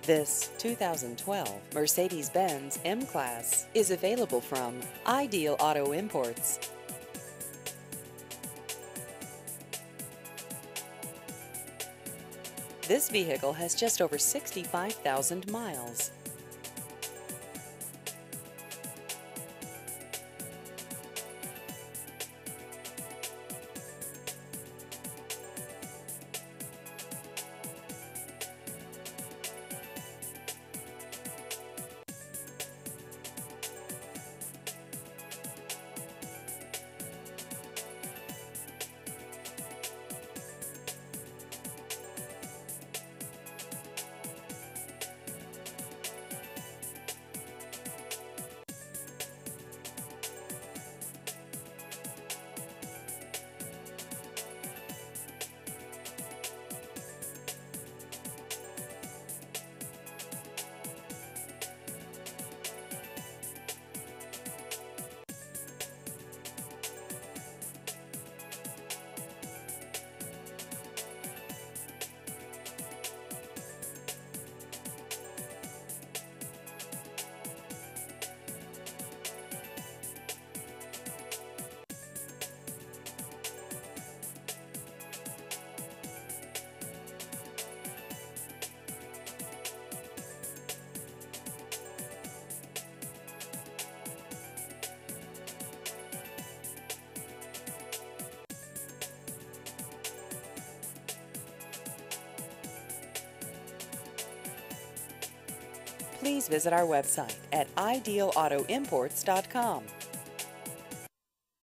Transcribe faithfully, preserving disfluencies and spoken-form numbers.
This two thousand twelve Mercedes-Benz M-Class is available from Ideal Auto Imports. This vehicle has just over sixty-five thousand miles. Please visit our website at ideal auto imports dot com.